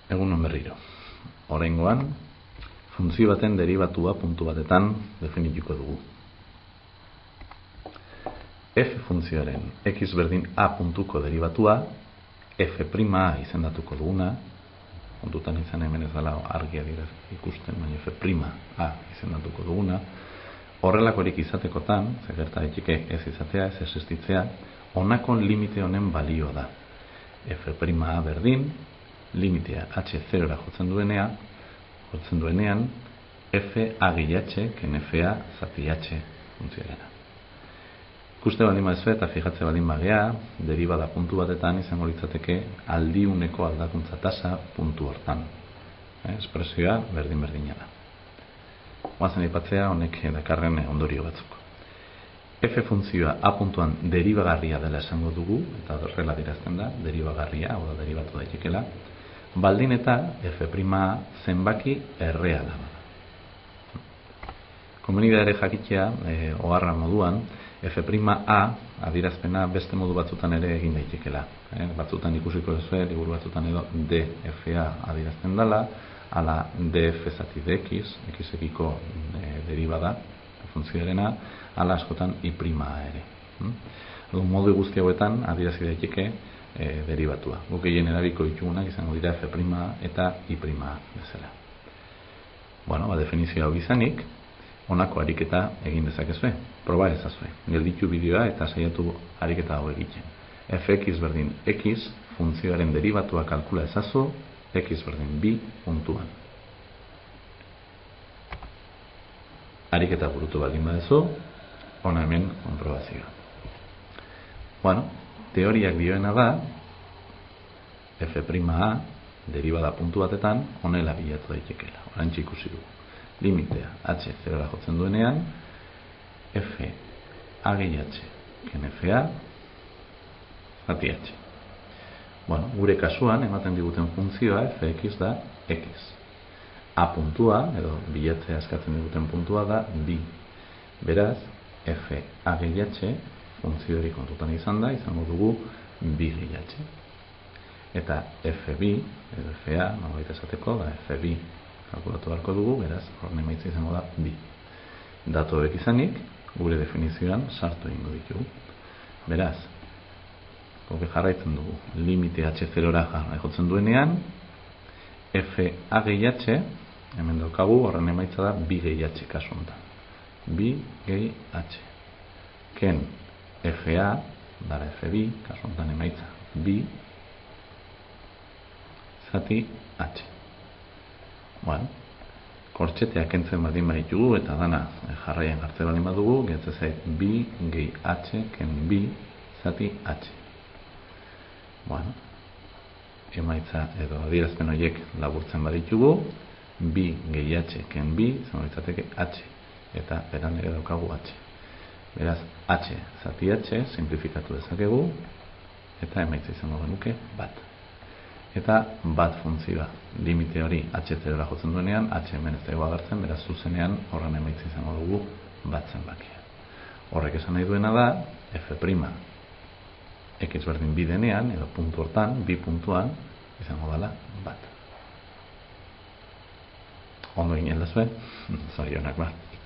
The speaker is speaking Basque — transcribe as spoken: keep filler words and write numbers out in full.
Egunon berriro. Oraingoan, funtzio baten deribatua puntu batetan definituko dugu. F funtzioaren x berdin a puntuko deribatua, f' a izendatuko duguna, kontutan izan hemen ez dela argia dira ikusten, baina f' a izendatuko duguna, horrelakorik izatekotan, zegerta etxike ez izatea, ez existitzea, honako limite honen balio da. F' a berdin, limitea h zerora jotzen duenean, jotzen duenean, f a h, ken f a zati h funtzioarena. Ikuste baldin baduzue eta fijatzen baldin bagea, deribada puntu batetan izango litzateke aldiuneko aldakuntza tasa puntu hortan. Eh, espresioa berdin-berdina da. Goazen aipatzea honek dakarren ondorio batzuk. F funtzioa a puntuan deribagarria dela esango dugu, eta horrela dirazten da, deribagarria, hau da deribatu daitekela, baldin eta f' a zenbaki erreala da. Komeni da ere jakitea, e, oharra moduan, f' a adierazpena beste modu batzutan ere egin daitekela. E, batzutan ikusiko duzue, liburu batzutan edo dfa adierazten dela, ala df zati dx, x-ekiko e, deribada, funtzioarena, ala askotan i' ere. Hmm? Modu guzti hauetan adierazi daiteke e, deribatua. Guk egin erabiko ditugunak izango dira f' eta i' bezala. Bueno, ba, definizio hau izanik, honako ariketa egin dezakezue. Proba ezazue. Gelditu bideoa eta saiatu ariketa hau egiten. Fx berdin x funtzioaren deribatua kalkula ezazu, x berdin bi puntuan. Ariketa burutu baldin badezu, hona hemen konprobazioa. Bueno, teoriak dioena da, f' a deribada puntu batetan honela bilatu daitekela. Orantxe ikusi dugu. Limitea h zerora jotzen duenean, f a gehi h, ken f a zati h. Bueno, gure kasuan ematen diguten funtzioa fx da x. A puntua, edo bilatzea eskatzen diguten puntua da bi. Beraz, f a gehi h funtzio hori kontutan izan da, izango dugu bi gehi h. Eta f bi, edo f a, nolabait esateko, da f bi kalkulatu beharko dugu, beraz, horren emaitza izango da bi. Datu hauek izanik, gure definizioan sartu egingo ditugu. Beraz, gobe jarraitzen dugu, limite h zerora jotzen duenean, f a gehi h, hemen daukagu, horren emaitza da bi gehi h kasu honetan. bi gehi h. Ken f a, dara f bi, kasu honetan emaitza bi zati h. Bueno, kortxeteak kentzen baldin baditugu eta dana jarraian jartzen baldin badugu, gehiatzen zait bi gehi h ken bi zati h. Bueno, emaitza edo adierazpen horiek laburtzen baditugu, bi gehi h ken bi izango litzateke h, eta beran ere daukagu h. Beraz, h zati h simplifikatu dezakegu, eta emaitza izango genuke bat. Eta bat funtzioa, limite hori h zerora jotzen duenean, h hemen ez dago agertzen, beraz zuzenean horren emaitza izango dugu bat zenbakia. Horrek esan nahi duena da, f' x berdin bi denean, edo puntu hortan, bi puntuan, izango dela bat. Ondo ginen dazue, zorionak bat.